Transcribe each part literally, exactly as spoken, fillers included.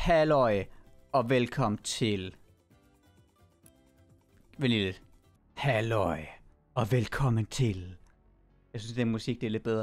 Halløj, og velkommen til... Vent lige lidt. Halløj, og velkommen til... Jeg synes, den musik det er lidt bedre.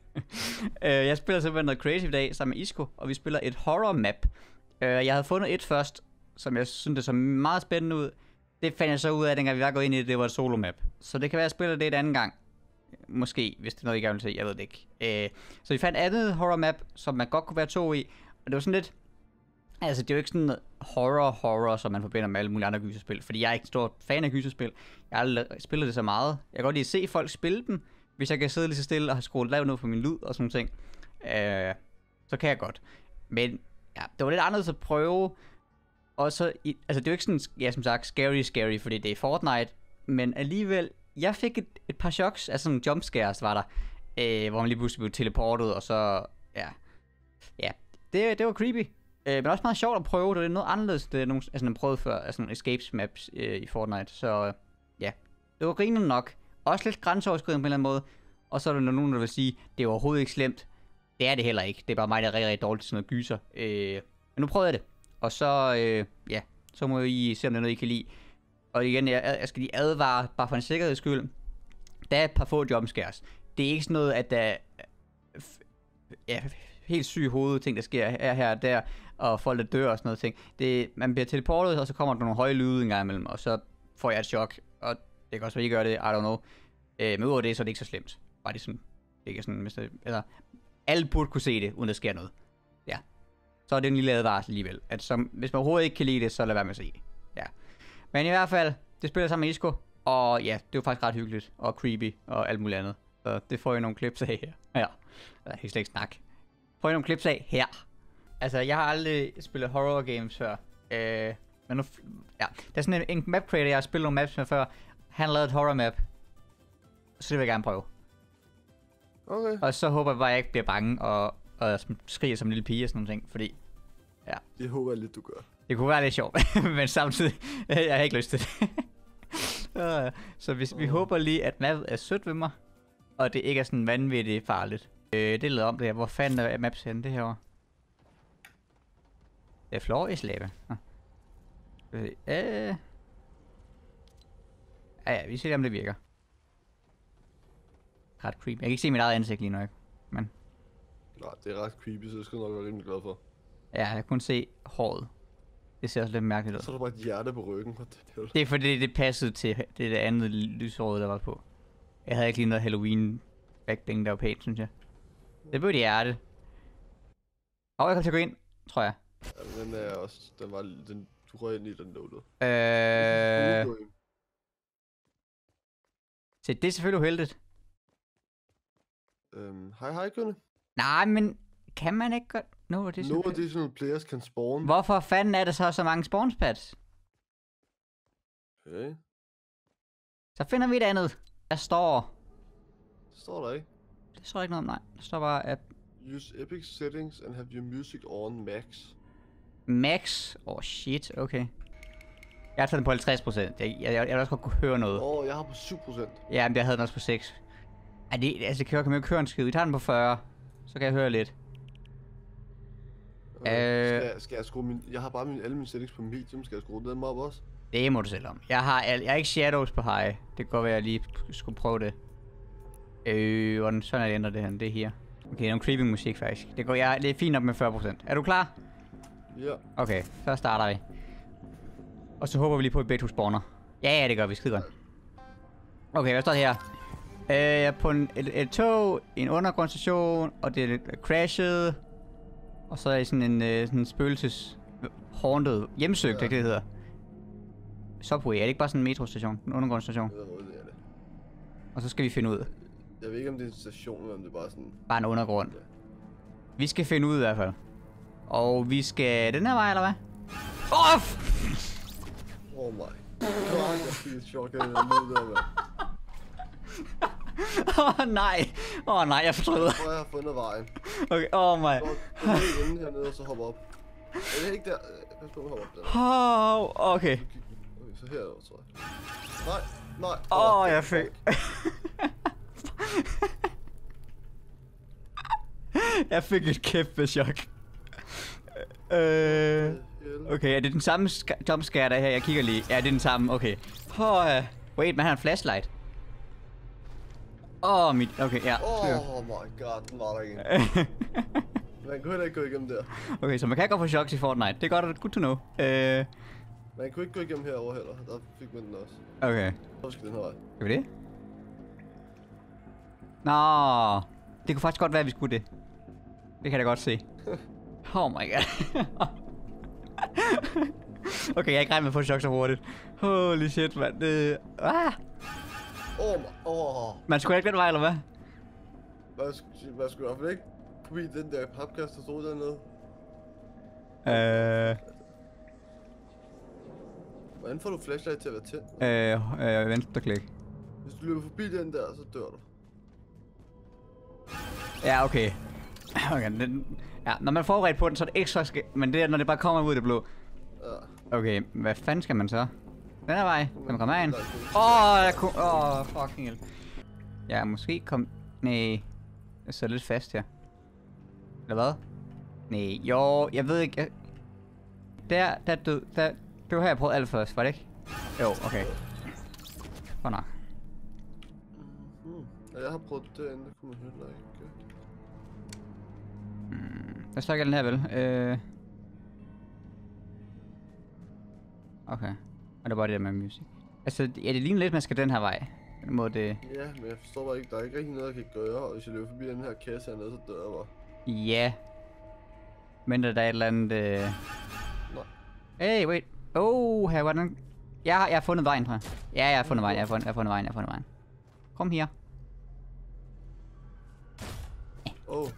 Jeg spiller simpelthen noget crazy i dag sammen med Isko, og vi spiller et horror map. Jeg havde fundet et først, som jeg synes det så meget spændende ud. Det fandt jeg så ud af, dengang vi var gået ind i det, det var et solo map. Så det kan være, at jeg spiller det et andet gang. Måske, hvis det er noget, I gerne vil se, jeg ved det ikke. Så vi fandt et andet horror map, som man godt kunne være to i. Og det var sådan lidt... Altså, det er jo ikke sådan horror-horror, som man forbinder med alle mulige andre gyserspil. Fordi jeg er ikke en stor fan af gyserspil. Jeg har aldrig spillet det så meget. Jeg kan godt lide at se folk spille dem. Hvis jeg kan sidde lige så stille og have skruet lavt ned på min lyd og sådan ting. Øh, så kan jeg godt. Men ja, det var lidt anderledes at prøve. Og så, altså det er jo ikke sådan, ja, som sagt, scary, scary, fordi det er Fortnite. Men alligevel, jeg fik et, et par choks af sådan jumpscares, var der. Øh, hvor man lige pludselig blev teleportet, og så, ja. Ja, det, det var creepy. Øh, men også meget sjovt at prøve, det er noget anderledes, det er nogen, altså, man prøvede før, altså nogle escapes maps øh, i Fortnite. Så øh, ja, det var grinende nok. Også lidt grænseoverskridende på en eller anden måde. Og så er der nogen, der vil sige, det er overhovedet ikke slemt. Det er det heller ikke. Det er bare mig, der er rigtig, rigtig dårligt til sådan noget gyser. Øh, men nu prøvede jeg det. Og så, øh, ja, så må I se, om det er noget, I kan lide. Og igen, jeg, jeg skal lige advare, bare for en sikkerheds skyld. Der er et par få jumpscares. Det er ikke sådan noget, at der er ja, helt syge hovedet ting, der sker her, her og der. Og folk, der dør og sådan noget ting. Det, man bliver teleportet, og så kommer der nogle høje lyde en gang imellem. Og så får jeg et chok. Og det kan også være, I gør det, I don't know. Øh, men udover det, så er det ikke så slemt. Bare det sådan, det ikke sådan, mister, eller alle burde kunne se det, uden der sker noget. Ja. Så er det en lille advarsel alligevel. At som, hvis man overhovedet ikke kan lide det, så lad være med at se det. Ja. Men i hvert fald, det spiller sammen med Isko. Og ja, det var faktisk ret hyggeligt. Og creepy, og alt muligt andet. Så det får I nogle clips af her. Ja. Jeg kan slet ikke snakke. Får I nogle clips af her. Altså, jeg har aldrig spillet horror games før. Øh, men nu, ja. Der er sådan en, en map creator, jeg har spillet nogle maps med før. Han lavede et horror map. Så det vil jeg gerne prøve. Okay. Og så håber jeg bare, at jeg ikke bliver bange og, og skriger som en lille pige og sådan nogle ting, fordi... Ja. Det håber jeg lidt, du gør. Det kunne være lidt sjovt, men samtidig... jeg har ikke lyst til det. Så hvis, vi oh. håber lige, at mappet er sødt ved mig, og det ikke er sådan vanvittigt farligt. Øh, det er lavet om det her. Hvor fanden er maps henne det her? Det er Florislave. Øh... Ja, ja, vi ser om det virker. Ret creepy. Jeg kan ikke se mit eget ansigt lige nu, men... Nej, det er ret creepy, så det skal du nok være rimelig glad for. Ja, jeg kan kun se håret. Det ser også lidt mærkeligt ud. Så er der bare et hjerte på ryggen. Det, det er fordi, det passede til det, det andet lyshåret, der var på. Jeg havde ikke lige noget Halloween backbling, der var pænt, synes jeg. Det blev et hjerte. Og jeg kom til at gå ind, tror jeg. Ja, den er også... Den var... Den, du røg ind i den loaded. Øh... Så det er selvfølgelig uheldigt. Øhm, hej hej, Gunne. Nej, men kan man ikke godt... No additional, no additional players can spawn. Hvorfor fanden er der så så mange spawnspads? Okay. Så finder vi et andet. Der står... Det står der ikke. Det står ikke noget om, nej. Der står bare, at... Use epic settings and have your music on max. Max? Oh shit, okay. Jeg har taget den på halvtreds procent. Jeg, jeg, jeg, jeg også godt kunne høre noget. Åh, oh, jeg har på syv procent. Ja, men jeg havde den også på seks. Ej, det, altså, kan jeg kan jo ikke høre en skid. Vi tager den på fyrre. Så kan jeg høre lidt. Okay. Øh... Skal, jeg, skal jeg skrue min... Jeg har bare min, alle mine settings på medium. Skal jeg skrue dem op også? Det må du selv om. Jeg har, jeg, jeg er ikke shadows på high. Det kan godt være, at jeg lige skulle prøve det. Øh, hvordan sådan er det ændrer det her. Det er her. Okay, det er nogle creepy musik faktisk. Det går jeg, det er fint op med fyrre procent. Er du klar? Ja. Okay, så starter vi. Og så håber vi lige på, at begge to spawner. Ja, ja, det gør vi. Skide godt. Okay, hvad står der her? Øh, jeg er på en, et, et tog, en undergrundsstation, og det er crashet. Og så er jeg sådan en uh, sådan spøgelses haunted hjemsøgt, ja. Det, det hedder. Subway, er det ikke bare sådan en metrostation? En undergrundsstation? Jeg ved, det er det. Og så skal vi finde ud. Jeg ved ikke, om det er en station, eller om det er bare sådan... Bare en undergrund. Ja. Vi skal finde ud i hvert fald. Og vi skal den her vej, eller hvad? Off! Oh my god, jeg fik et chok af det der, mand. Åh oh, nej, åh oh, nej, jeg fortryder. Jeg tror, jeg har fundet vejen. Okay, åh oh, my. Jeg går inde hernede, og så hopper op. Er det ikke der? Pas på, hopper op der. Oh, okay. Okay, så herover, tror jeg. Nej, nej. Åh, oh, jeg fik... jeg fik et kæmpe chok. Øh... Okay, er det den samme jumpscare, der er her? Jeg kigger lige. Ja, det er den samme. Okay. Oh, uh, wait, man har en flashlight. Åh, oh, mit... Okay, ja. Oh my god, den var der igen. Man kunne heller ikke gå igennem der. Okay, så man kan gå for choks i Fortnite. Det er godt, good to know. Uh... Man kunne ikke gå igennem herover heller. Der fik man den også. Okay. Så skal den her vej. Skal vi det? Nå, det kunne faktisk godt være, at vi skulle det. Det kan jeg da godt se. Oh my god. Okay, jeg er ikke regnet med at få chok så hurtigt. Holy shit, mand. Det... Ah! Åh, oh, oh. Man skulle ikke den vej, eller hvad? Man skulle, man skulle i hvert fald ikke forbi den der papkast, der stod dernede. Øh... Hvordan får du flashlight til at være tændt? Øh, øh, venstre klik. Hvis du løber forbi den der, så dør du. Ja, okay. Okay, den... Ja, når man er forberedt på den, så er det ekstra sk... Men det er, når det bare kommer ud af det blå. Ja. Okay, hvad fanden skal man så? Den her vej. Kan man komme herind? Åh, oh, jeg kunne... Åh, oh, fucking hell. Ja, måske kom... Nej. Jeg sidder lidt fast her. Eller hvad? Nej, jo, jeg ved ikke... Jeg... Der, der død... Der... Det var her, jeg prøvede alt først, var det ikke? Jo, okay. Godt nok. Mm-hmm. Ja, jeg har prøvet det derinde, det kunne man heller ikke. Mm, der står ikke den her, vel? Øh... Okay. Og det var det der med musik. Altså, ja, det ligner lidt, man skal den her vej. Den måde det... Ja, men jeg forstår bare ikke, der er ikke rigtig noget, jeg kan gøre, og hvis jeg løber forbi den her kasse hernede, så dør jeg bare. Ja. Men der er et eller andet... Øh... Nej. Hey, wait. Oh, her var den... Ja, jeg har fundet vejen, tror jeg. Ja, jeg har fundet vejen, jeg har fundet, jeg har fundet vejen, jeg har fundet vejen. Kom her. Oh.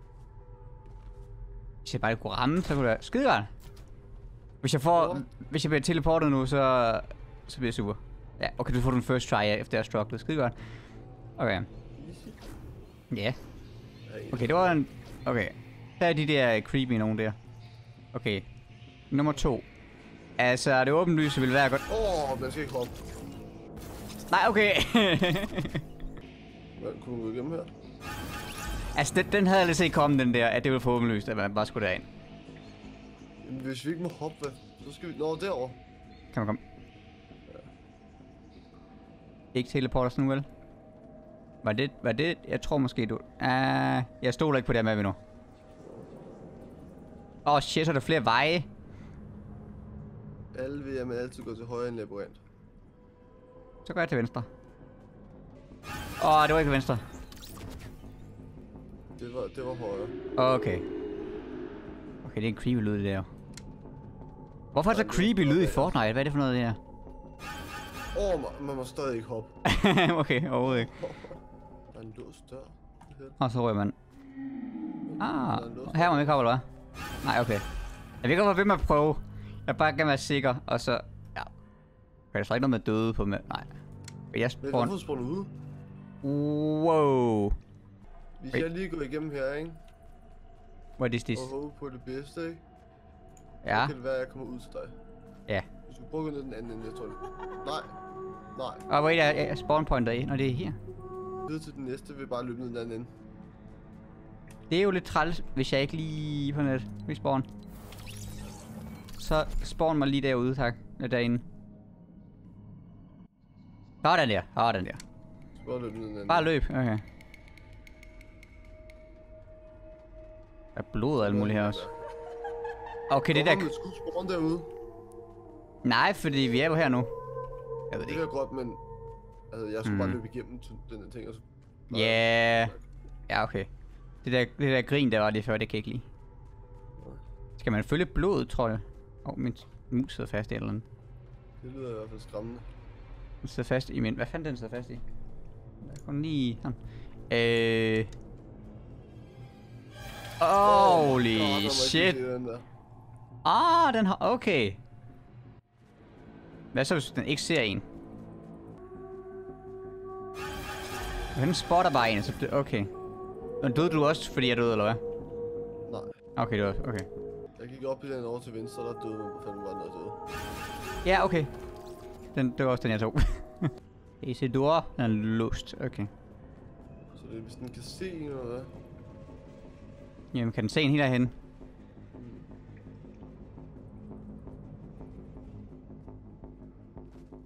Hvis jeg bare kunne ramme, så kunne det skide godt. Hvis jeg får... Ja. Hvis jeg bliver teleportet nu, så... Så bliver det super. Ja, okay, du får den first try efter jeg strugglede. Skide godt. Okay. Ja. Yeah. Okay, det var en... Okay. Der er de der creepy nogen der. Okay. Nummer to. Altså, det åbenlyse ville være godt... Åh, oh, man skal ikke hoppe. Nej, okay. Hvad, kunne du gå igennem her? Altså, den, den havde jeg lidt set komme, den der, at det ville få åbenlyst, at man bare skulle derind. Jamen, hvis vi ikke må hoppe, hvad? Så skal vi... Nå, derovre. Kan man komme? Ja. Ikke teleporter sådan nu, vel? Var det... Var det... Jeg tror måske, du... Ah, uh, jeg stoler ikke på det her med vi nu. Åh, oh, shit, så er der flere veje. Alle vil jamen altid gå til højre end labyrint. Så går jeg til venstre. Åh, oh, det var ikke venstre. Det var, det var højre. Okay. Okay, det er en creepy lyd, det der. Hvorfor er det så creepy lyd i Fortnite? Hvad er det for noget, det her? Åh, oh, man, man må stadig ikke hoppe. Okay, overhovedet ikke. Der er en lås dør. Og så rører man. Ah, her må vi ikke hoppe, eller hvad? Nej, okay. Jeg vil godt være ved med at prøve. Jeg vil bare gerne være sikker, og så... Ja. Okay, der står ikke noget med døde på med... Nej. Jeg Men hvorfor spawner du ud? Wow. Hvis jeg lige går igennem her, ikke? What is this? Og håber på det bedste, ikke? Ja. Så kan det være, at jeg kommer ud til dig. Ja. Hvis du prøver at gå ned den anden ende, jeg tror det. Nej. Nej. Åh, oh, wait, jeg, jeg spawn pointer i, når det er her. Videre til den næste, vil bare løbe ned den anden ende. Det er jo lidt træls, hvis jeg ikke lige på net respawn. Så spawn mig lige derude, tak. Derinde. Sådan der. Sådan der. Bare løb ned den anden. Bare løb, okay. Der er blod og alt muligt her også. Okay, det der... Hvorfor skulle spawn derude? Nej, fordi vi er jo her nu. Jeg ved det ikke. Det er godt, men... Altså, jeg skulle mm. bare løbe igennem den der ting, og så... Ja... Yeah. Ja, okay. Det der, det der grin, der var lige før, det kan jeg ikke lide. Skal man følge blodet, tror jeg? Åh, oh, min mus sidder fast i et eller andet. Det lyder i hvert fald skræmmende. Den sidder fast i min... Hvad fanden den sidder fast i? Jeg kommer lige... Sådan. Øh... Holy oh, shit! Ah, den har... Okay. Hvad så, hvis den ikke ser en? Den spotter bare en, så... Okay. Men døde du også, fordi jeg døde, eller hvad? Nej. Okay, det var... Okay. Jeg gik op i den over til venstre, der døde man. Hvor fanden var den, der døde? Ja, okay. Den, det var også den, jeg tog. Isidore, den er låst. Okay. Så det er, hvis den kan se en, eller hvad? Jamen, kan den se en helt derhen?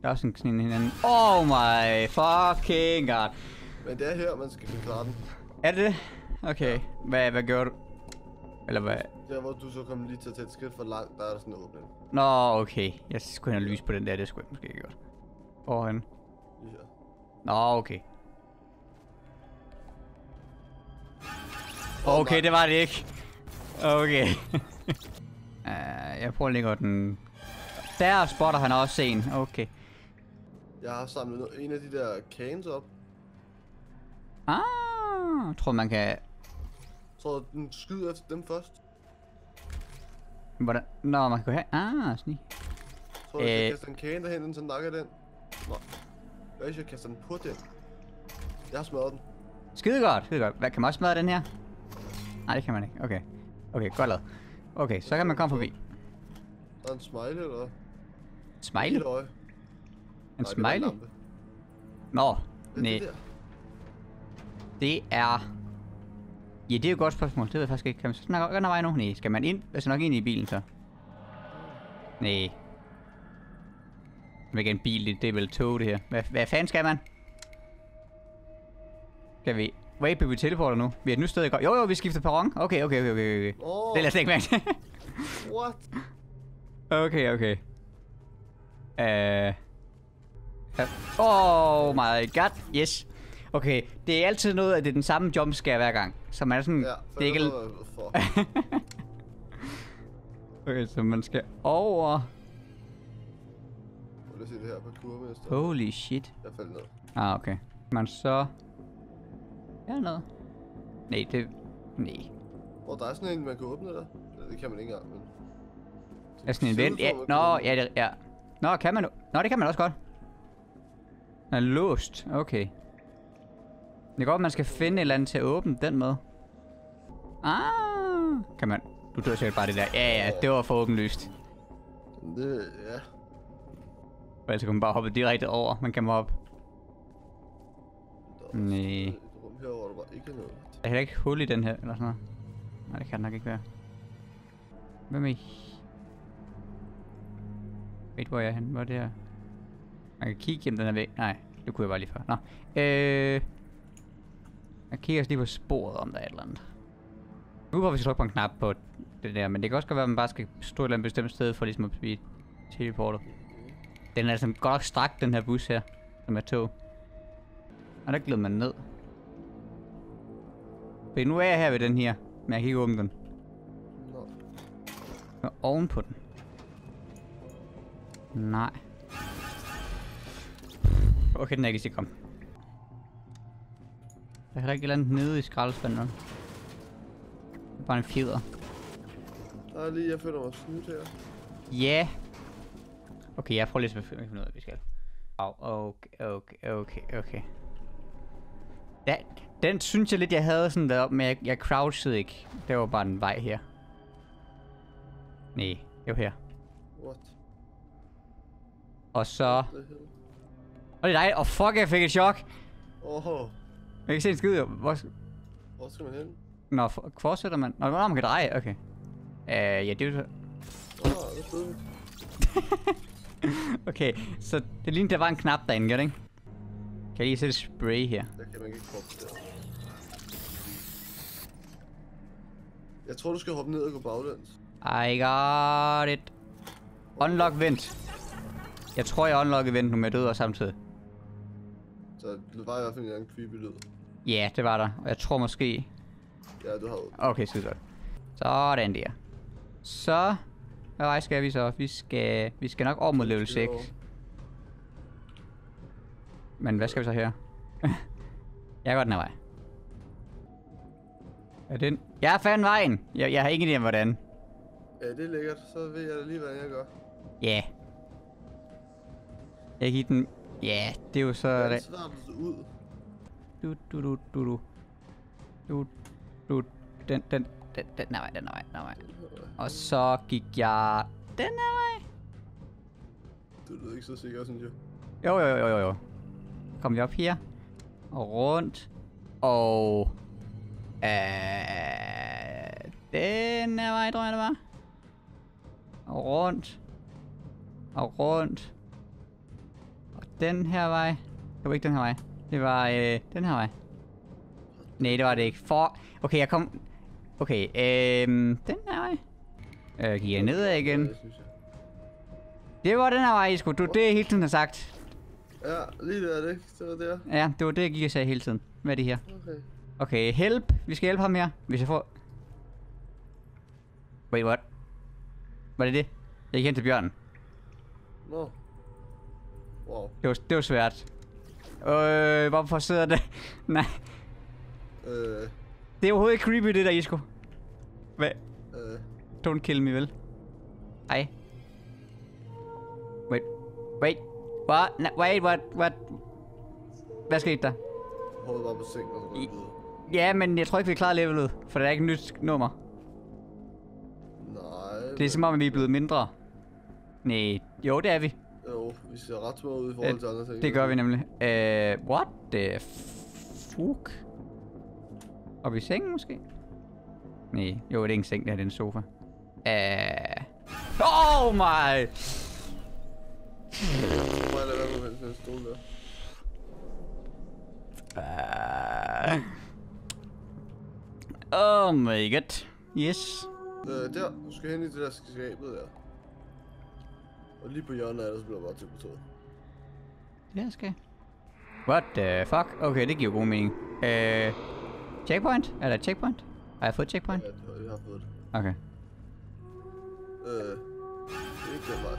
Der er også en sådan en hinanden. Oh my fucking god. Men det er her, man skal klare den. Er det det? Okay. Hvad, hvad gør du? Eller hvad? Der hvor du så kommer lige til at tage et skridt for langt, der er der sådan en åbning. Nå, okay. Jeg skulle have lys på den der, det skulle jeg måske ikke gjort. Hvorhen? Lige her. Nå, okay. Okay, det var det ikke. Okay. uh, jeg prøver lige at den... Der spotter han også en. Okay. Jeg har samlet en af de der cans op. Ah, jeg tror man kan... Så den skyder efter dem først. Hvordan? Nå, man kan gå her. Ah, sådan. Så jeg kan Øh. kaste en can derhen, så nakker den. Nå. Hvad hvis jeg kaster den på den? Jeg har smadret den. Skide godt, skide godt. Hvad, kan man også smadre den her? Nej, det kan man ikke. Okay. Okay, godt lavet. Okay, så kan man komme forbi. Der er en smiley, eller hvad? Smiley? Et øje. En Nej, det er smiley? lampe. Nå, Hvad nej. er det der? Det er... Ja, det er jo et godt spørgsmål. Det ved jeg faktisk ikke. Kan man så snakke den vej nu? Nej, skal man ind? Altså nok ind i bilen så? Nej. Det er ikke en bil, det, det er vel tog det her. Hvad, hvad fanden skal man? Skal vi... Wait, bliver vi teleporter nu? Vi er et nyt sted i går. Jo, jo, vi skifter perron. Okay, okay, okay, okay. okay. Åh, Det lader slet ikke mærke til. what? Okay, okay. Øh... Uh... Oh my god, yes. Okay, det er altid noget, at det er den samme jumpscare hver gang. Så man er sådan... Ja, for det er ikke... jeg ved, hvad for. Okay, så man skal over... Prøv lige at se det her på kurmester. Holy shit. Jeg faldt ned. Ah, okay. Man så... Er der noget? Nej, det... Nej. Hvor der er sådan en, man kan åbne der. Eller det kan man ikke engang, men... Er sådan en vent? Ja, nå, ja, det, ja. Nå, kan man... Nå, det kan man også godt. Den er låst. Okay. Det er godt, man skal finde et eller andet til at åbne den med. Ah, kan man... Du dør sikkert bare det der. Ja, ja, det var for åbenlyst. Det, ja. Og ellers kan man bare hoppe direkte over. Man kan hoppe. Der er Nej. et rum her, hvor der bare ikke er noget. Der er heller ikke hul i den her, eller sådan noget. Nej, det kan det nok ikke være. Hvem er I? Ved hvor er jeg henne? Hvor er det her? Man kan kigge gennem den her væg. Nej, det kunne jeg bare lige før. Nå. Øh... Jeg kigger også lige på sporet, om der er et eller andet. Nu prøver vi at trykke på en knap på det der, men det kan også godt være, at man bare skal stå et eller andet bestemt sted for ligesom at blive teleportet. Den er altså godt nok strakt, den her bus her, som er tog. Og der glider man ned. For nu er jeg her ved den her, men jeg kan ikke åbne den. Nå. Jeg er oven på den. Nej. Okay, den er ikke lige kom. Der er heller ikke et eller andet nede i skraldespanden. Det er bare en fjeder. Der er lige, jeg føler mig snydt her. Ja. Yeah. Okay, jeg prøver lige at finde ud af, hvad vi skal. Oh, okay, okay, okay, okay. Ja, den synes jeg lidt, jeg havde sådan deroppe, men jeg, jeg crouchede ikke. Det var bare en vej her. Nej, det var her. What? Og så... What the hell? Og det er dig. Åh, oh, fuck, jeg fik et chok. Åh, Jeg kan ikke se en skid, jo. Hvor... hvor skal man hen? Nå, for... fortsætter man? Nå, man kan dreje, okay. Øh, uh, ja, det er jo så... Åh, det er fedt. Okay, så det lignede, der var en knap derinde, gør det ikke? Kan jeg lige sætte spray her? Der kan man ikke hoppe der. Jeg tror, du skal hoppe ned og gå baglæns. I got it. Unlock vent. Jeg tror, jeg unlockede vent nu med død og samtidig. Så det var i hvert fald en gang creepy lyd. Ja, yeah, det var der. Og jeg tror måske... Ja, du har åbnet. Okay, skide godt. Sådan der. Så... Hvad vej skal vi så? Vi skal... Vi skal nok over mod level seks. Men hvad skal vi så her? Jeg går den her vej. Er den? Jeg fandt vejen! Jeg, jeg har ingen idé om hvordan. Ja, det er lækkert. Så ved jeg da lige, hvad jeg gør. Ja. Yeah. Jeg giver den... Ja, yeah, det er jo så... Det er svært at se ud. Du, du, du, du, du. Du, du. Den, den, den, den er vej, den er vej, den er vej. Og så gik jeg... Den er vej. Du lyder ikke så sikker, synes jeg. Jo, jo, jo, jo, jo. Kom vi op her. Og rundt. Og... Øh, den er vej, tror jeg, det var. Og rundt. Og rundt. den her vej? Det var ikke den her vej. Det var øh, den her vej. Nej, det var det ikke. For... Okay, jeg kom... Okay, øh, den her vej. Øh, gik jeg nedad igen? Det var den her vej, Isko. Du, det er hele tiden har sagt. Ja, lige der er det ikke. Det var der. Ja, det var det, jeg gik og sagde hele tiden. Hvad er det her? Okay. Okay, help. Vi skal hjælpe ham her. Hvis jeg får... Wait, what? Var det det? Jeg gik hen til bjørnen. Nå. No. Wow. Det var, det var svært. Øh, hvorfor sidder det? Nej. Øh. Det er overhovedet ikke creepy, det der, Isko. Hvad? Øh. Don't kill me, vel? Ej. Wait. Wait. What? No, wait, what? What? Hvad skete der? Hovedet var på sengen, og så går jeg videre. Ja, men jeg tror ikke, vi er klar levelet. For der er ikke et nyt nummer. Nej. Det er som om, at vi er blevet mindre. Nej. Jo, det er vi. Jo, vi ser ret små ud i forhold til andre ting. Det gør vi nemlig. Uh, what the fuck? Oppe i sengen måske? Nej, jo, det er ikke en seng, det her, det er en sofa. Uh... Oh my! Må jeg lade være med sådan en stol der? Uh... Oh my god. Yes. Øh, der. Du skal hen i det der skabet der. Og lige på hjørnet af det, så bliver jeg bare til på toget. Ja, skal jeg. What the fuck? Okay, det giver god mening. Øh... Checkpoint? Er der et checkpoint? Har jeg fået et checkpoint? Ja, det har jeg har fået det. Okay. Øh... Det er ikke den vej.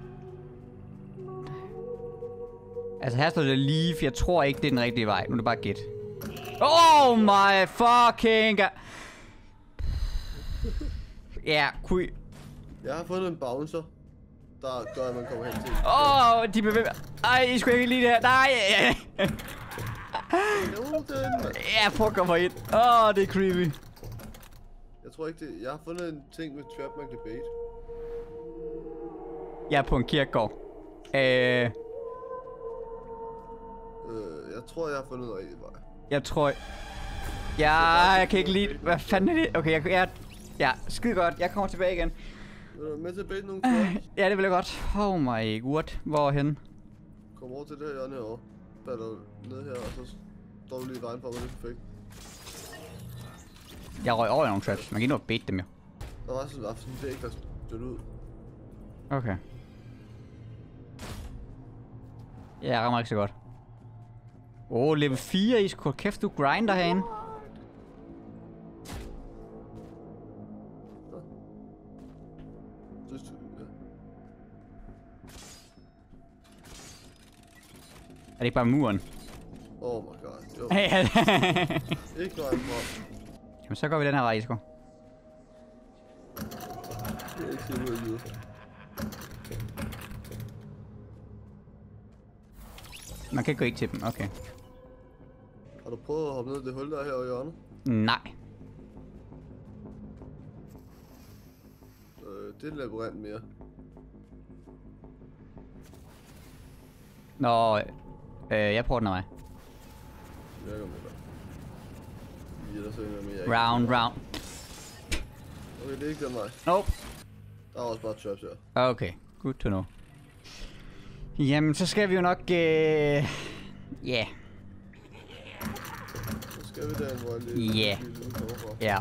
Altså her står det lige, for jeg tror ikke, det er den rigtige vej. Nu er det bare gæt. Oh my fucking god. Ja, kunne I... Jeg har fundet en bouncer, der gør, at man kommer hen til. Åh, oh, de bevæger... Ej, I skulle ikke lige det her. Nej! Jo, den. Ja, prøv at komme ind. Åh, oh, det er creepy. Jeg tror ikke det. Jeg har fundet en ting med trap, man kan bait. Jeg er på en kirkegård. Øh... Øh, jeg tror, jeg har fundet en rigtig vej. Jeg tror... Ja, jeg kan ikke lide... Hvad fanden er det? Okay, jeg... jeg ja, skide godt. Jeg kommer tilbage igen. Vil du være med til at bait nogle traps? Ja, det vil jeg godt. Oh my god. Hvorhen? Kom over til det her hjørne herovre. Falder ned her, og så står du lige i vejen for mig. Det er perfekt. Jeg røg over i nogle traps. Man kan ikke nå at bait dem jo. Der var sådan, sådan det er ikke der støtte ud. Okay. Ja, jeg rammer ikke så godt. Åh, oh, level fire, Isko. Kæft, du grinder herinde. Synes du, ja. Er det ikke bare muren? Oh my god. Jo. Ikke vejen fra. Jamen, så går vi den her vej, Isko. Det er ikke det, du har givet. Man kan ikke gå ikke til dem, okay. Har du prøvet at hoppe ned i det hul, der er her i hjørnet? Nej. Øh, det er en labyrint mere. Nå, øh, jeg prøver den her vej. Jeg kommer med dig. Lige der så en mere. Jeg Round, round. Okay, det er ikke den vej. Nope. Der er også bare traps her. Okay, good to know. Jamen, så skal vi jo nok, øh... ja. Yeah. Så skal vi derhen, hvor jeg lige... Ja. Ja.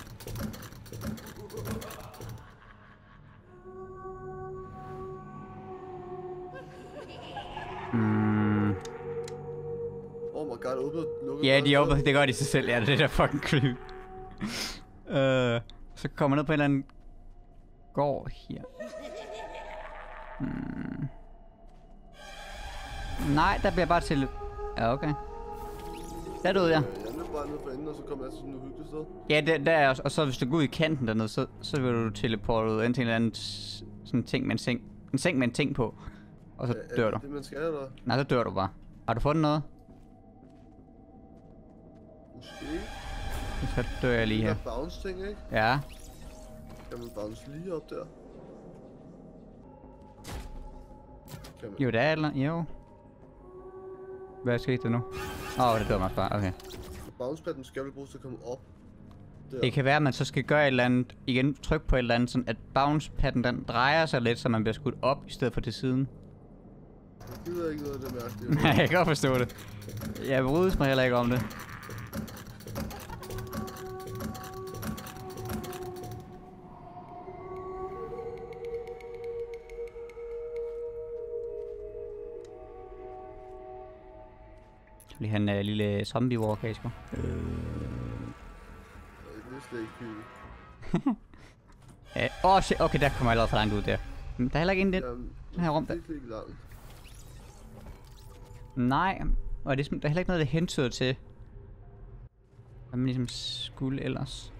Mm. Oh my god, åbnet, lukket. Ja, de åbner, det gør de sig selv, ja, det er der fucking creepy. uh, så kommer ned på en eller anden gård her. Hmm. Nej, der bliver bare til... Ja, okay. Der døde jeg. Jeg løb bare ned for enden, og så kom jeg til sådan et hyggeligt sted. Ja, der, der er også, og så hvis du går ud i kanten dernede, så, så vil du teleporte ind til en eller anden s- sådan ting med en seng. En seng med en ting på. Og så Ja, dør er du. det det, man skal, eller? Nej, så dør du bare. Har du fundet noget? Måske. Så dør jeg lige her. Der er bounce ting, ikke? Ja. Kan man bounce lige op der? Kan man? Jo, der er et eller andet. Jo. Hvad skete der nu? Åh, oh, det dør mig bare. Okay. Bouncepadden skal vel bruges til at komme op. Der. Det kan være, at man så skal gøre et eller andet, igen tryk på et eller andet, sådan at bouncepadden den drejer sig lidt, så man bliver skudt op i stedet for til siden. Jeg gider ikke noget af det mærkelige. Nej, jeg kan godt forstå det. Jeg brydes mig heller ikke om det. Lige han en uh, lille zombie walk, Kasper. Øh. Det er slet ikke hyggeligt. Åh, oh, shit. Okay, der kommer jeg allerede for langt ud der. Men der er heller ikke en den, den her rum der. Det er ikke langt. Nej, og det er, der er heller ikke noget, der hentyder til, hvad man ligesom skulle ellers.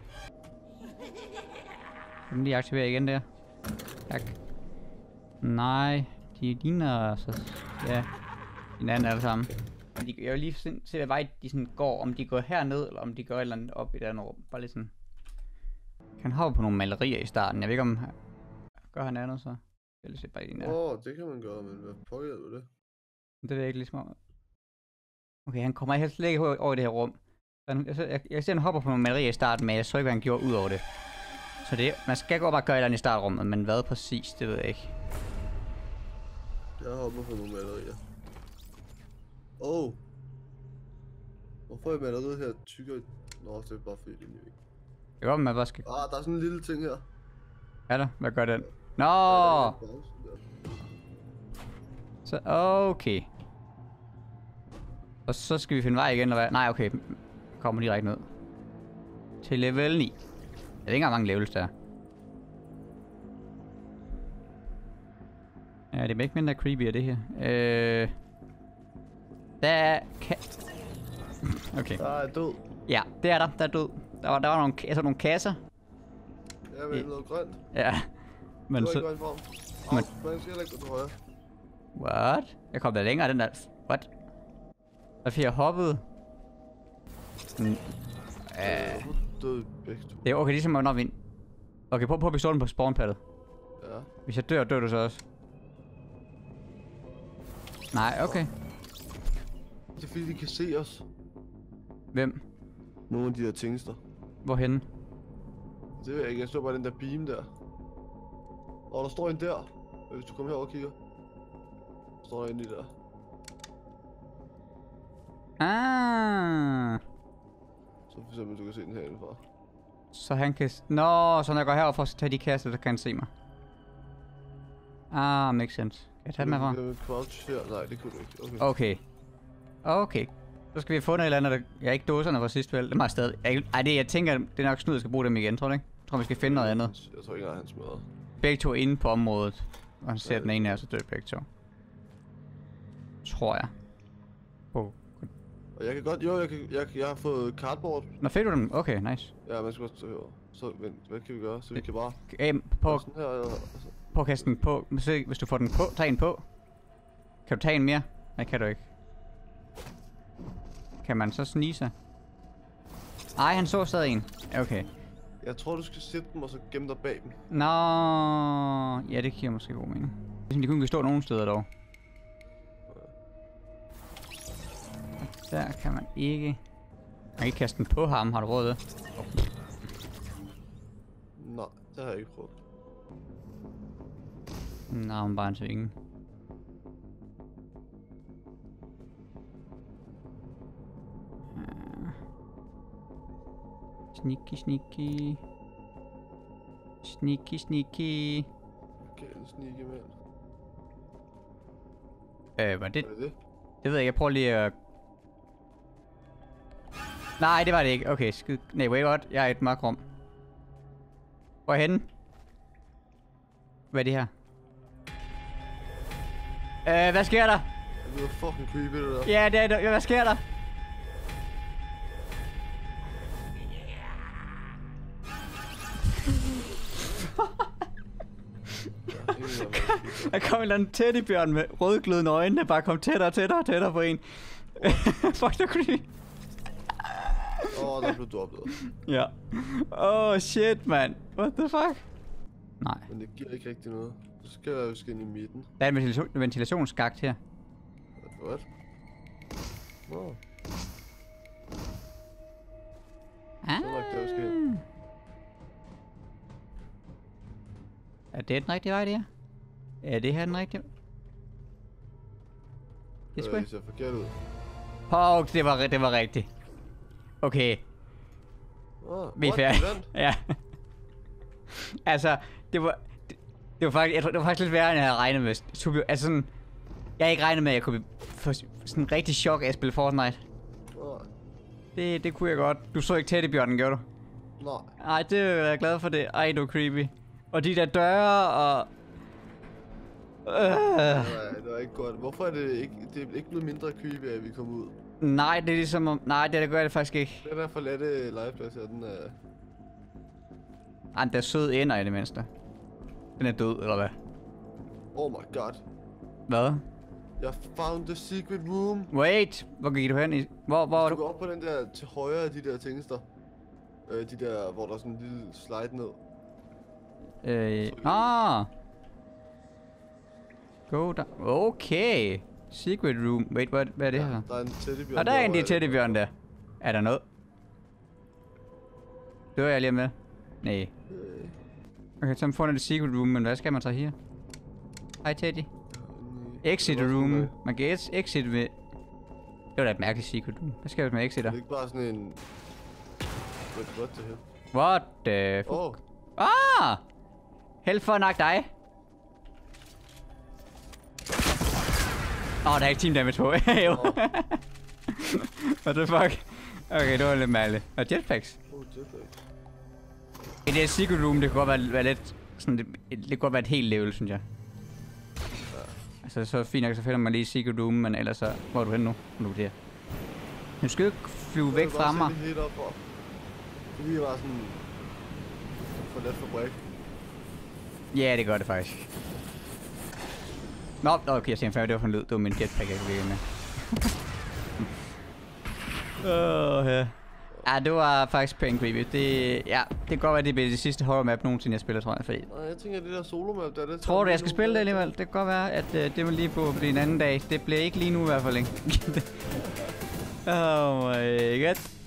Kan man lige aktivere igen der? Tak. Nej, de ligner så, ja, hinanden alle sammen. De, jeg vil lige se, hvad vej de sådan går, om de går herned, eller om de går et eller andet op i et andet rum. Bare lidt sådan. Han hopper på nogle malerier i starten. Jeg ved ikke om, gør han andet så? Eller se bare en der. Åh, oh, det kan man gøre, men hvad pågælder du det? Det ved jeg ikke ligesom om. Okay, han kommer helt slet ikke over i det her rum. Jeg, jeg, jeg, jeg ser, han hopper på nogle malerier i starten, men jeg så ikke, hvad han gjorde ud over det. Så det, man skal godt bare gøre et eller andet i startrummet, men hvad præcis, det ved jeg ikke. Jeg hopper på nogle malerier. Åh! Oh. Hvorfor er maleriet her tykkere? Nå, det er bare fordi det er nyt. Det går, man bare skal... Ah, der er sådan en lille ting her. Er der? Hvad gør den? Nå! Ja, så okay. Og så skal vi finde vej igen, eller hvad? Nej, okay. Kommer direkte ned. Til level ni. Jeg ved ikke engang, hvor mange levels der er. Ja, det er ikke mindre creepy af det her. Øh... Der er... Okay. Der er død. Ja, det er der. Der er død. Der var, der var nogle, altså nogle kasser. Jeg vil noget grønt. Ja. Men så... så... Du har ikke grønt form. Men... Man skal heller ikke gå til højre. What? Jeg kom da længere, den der... What? Hvorfor jeg hoppede? Mm. Uh... Død begge to. Det er okay, ligesom når vi... Okay, prøv, prøv at pistolen på spawnpaddet. Ja. Hvis jeg dør, dør du så også. Nej, okay. Det er fordi, de kan se os. Hvem? Nogle af de der tingester. Hvorhenne? Det ved jeg ikke, jeg står bare den der beam der. Og der står en der. Hvis du kommer herover og kigger. Der står der en lige der. Ah. Så for eksempel, du kan se den her indenfor. Så han kan... Nå, så når jeg går herover for at tage de kasser, så kan han se mig. Ah, makes sense. Kan jeg tage dem herfra? Du kan crouch her. Nej, det kunne du ikke. Okay. Okay. Okay. Så skal vi have fundet et eller andet, der... Jeg er ikke dåserne fra sidste vel. Det er meget stadig. Jeg... Ej, det jeg tænker, det er nok Snud, der skal bruge dem igen, tror du ikke? Jeg tror, vi skal finde noget andet. Jeg tror ikke engang, han smadrer. Begge to er inde på området. Og han ser ja, den ene af, så dør begge to. Tror jeg. Oh. Og jeg kan godt... Jo, jeg, kan, jeg, jeg har fået cardboard. Nå, fik du dem? Okay, nice. Ja, man skal også tage herover. Så vent, hvad kan vi gøre? Så vi kan bare... Hey, på... Sådan her, og... På at kaste den på. Hvis du får den på, tag en på. Kan du tage en mere? Nej, kan du ikke. Kan man så snige? Ej, han så stadig en. Okay. Jeg tror, du skal sætte dem og så gemme dig bag dem. Nå, ja, det giver måske god mening. De kunne ikke stå nogen steder dog. Der kan man ikke... Man kan ikke kaste den på ham, har du råd det? Oh. Nej, det har jeg ikke prøvet. Nå, men bare en svinge. Sneaky, sneaky. Sneaky, sneaky. Okay, en sneaky mand. Øh, var det? Hvad er det? Det ved jeg ikke, jeg prøver lige at... Nej, det var det ikke. Okay, skid. Nej, wait, what? Jeg er i et mørkt rum. Hvor er henne? Hvad er det her? Øh, hvad sker der? Det er fucking creepy, det der. Ja, det er det. Hvad sker der? Der kom en eller anden teddybjørn med rødglødende øjne, der bare kom tættere og tættere og tættere på en. Fuck, det er creepy. Åh, oh, der blev du oplevet. Ja. Oh shit, man. What the fuck? Nej. Men det giver ikke rigtig noget. Så skal jeg jo skal ind i midten. Der er en ventilation ventilationsskagt her. What? Wow. Ah. Så nok det, jeg skal. Er det den rigtige vej, det her? Er det her den rigtige? Det Øh, sgu det ser forkert ud. Åh, oh, det var, det var rigtigt. Okay, Oh, vi er færdige. Ja. Altså, det var... Det, det var faktisk, jeg tror, det var faktisk lidt værre, end jeg havde regnet med. Super, altså sådan... Jeg havde ikke regnet med, at jeg kunne få sådan en rigtig chok af at spille Fortnite. Oh, Det, det kunne jeg godt. Du så ikke Teddybjørnen, gjorde du? nej. Nej, det er jeg glad for det. Ej, du er creepy. Og de der døre og... Øh. Nej, det var ikke godt. Hvorfor er det ikke, det er ikke blevet mindre creepy, at vi kom ud? Nej, det er ligesom om... Nej, det, det gør det faktisk ikke. Den der forladte legeplads her, den er... Ej, den der sød ender i det mindste. Den er død, eller hvad? Oh my god. Hvad? Jeg found the secret room. Wait! Hvor gik du hen i... Hvor, hvor er Du du? går op på den der til højre af de der ting der. Øh, de der, hvor der er sådan en lille slide ned. Øh... Ah! Go down. Okay. Secret room. Wait, hvad, hvad er det her? Der er en teddybjørn. Og der er en af de derovre, teddybjørn der. Er der noget? Det var jeg lige med. Nej. Øh, Okay, så får man det secret room, men hvad skal man så her? Hej Teddy. øh, Exit det er også room. sådan, Man kan ex- exit ved... Det var da et mærkeligt secret room. Hvad skal jeg med exiter? Det er ikke bare sådan en... Hvad er det til her? What the fuck? Åh, oh, Ah! Held for at nakke dig. Åh, oh, der er ikke team damage på. Jo. Åh. What the fuck? Okay, det var lidt mærkeligt. Og jetpacks. oh, jetlag. I det her secret room, det kunne godt være, være lidt... Sådan, det, det kunne godt være et helt level, synes jeg. Altså, så fint nok, så finder man lige secret room, men ellers så... Hvor er du henne nu? Nu er du der. Nu skal du ikke flyve væk fra mig. Helt op for. Fordi jeg var sådan... For let for bræk. Ja, det gør det faktisk. Nå, okay, jeg siger færdig, det var for en lyd. Det var min jetpack, jeg kunne med. Åh, oh, ja. Ja, det var faktisk pænt creepy. Det, ja, det kan godt være, det bliver det sidste horror map nogensinde, jeg spiller, tror jeg. Fordi... Nej, jeg tænker, at det der solo map, der er det... Tror du, jeg skal spille det alligevel? Det kan godt være, at uh, det må lige på blive en anden dag. Det bliver ikke lige nu i hvert fald, ikke? Oh my god.